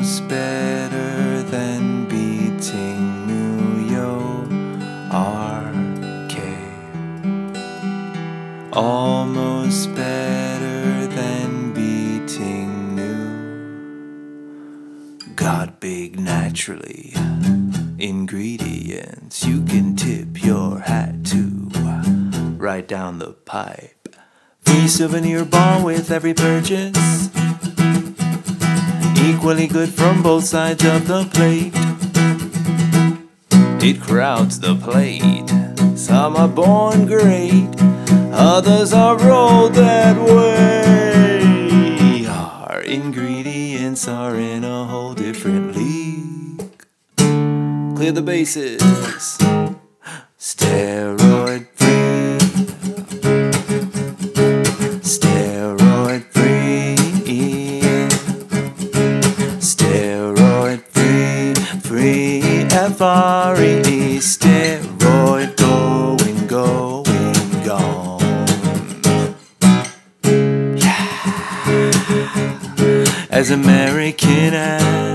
almost better than beating New York. Almost better than beating New. Got big naturally. Ingredients you can tip your hat to. Right down the pipe. Free souvenir bar with every purchase. Equally good from both sides of the plate. It crowds the plate. Some are born great, others are rolled that way. Our ingredients are in a whole different league. Clear the bases. Steroid free. Steroid free. Steroid free. Free F-R-E-E. Steroid going, going, gone. Yeah. As American as